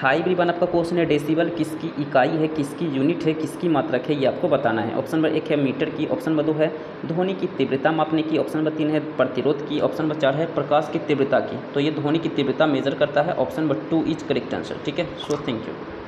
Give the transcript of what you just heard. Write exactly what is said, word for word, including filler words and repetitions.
High वन आपका question है, डेसिबल किसकी इकाई है, किसकी यूनिट है, किसकी मात्रक है, ये आपको बताना है। ऑप्शन नंबर एक है मीटर की, ऑप्शन नंबर दो है ध्वनि की तीव्रता मापने की, ऑप्शन नंबर तीन है प्रतिरोध की, ऑप्शन नंबर चार है प्रकाश की तीव्रता की। तो ये ध्वनि की तीव्रता मेजर करता है। Option number two is correct answer. ठीक है, सो थैंक यू।